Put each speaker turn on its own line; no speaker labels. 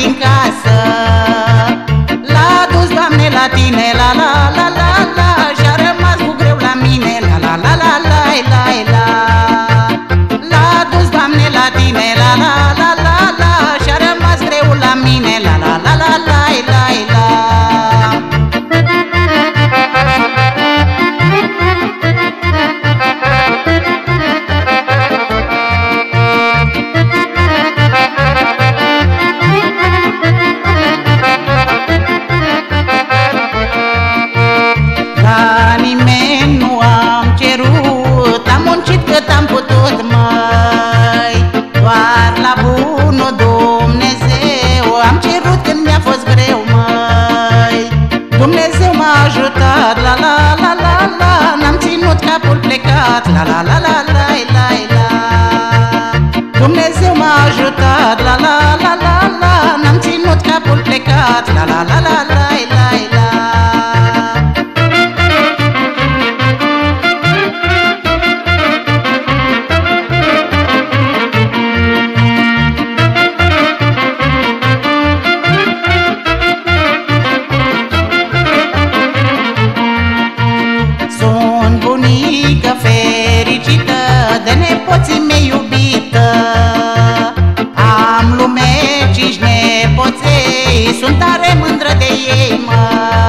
din casă. L-a dus, Doamne, la tine, la la la la la, și-a rămas cu greu la mine, la la la la la la la. L-a dus, Doamne, la tine, la la la la la, și-a rămas greu la mine, la la la la la la la. La nimeni nu am cerut, am muncit cât am putut, măi. Doar la bunul Dumnezeu am cerut când mi-a fost greu, măi. Dumnezeu m-a ajutat, la la la la la, n-am ținut capul plecat, la la la la la la la. Dumnezeu m-a ajutat, la la la la la, n-am ținut capul plecat, la la la la la la la. Sunt bunică fericită, de nepoții mei iubită. Am lume 5 nepoței, sunt tare mândră de ei, mă.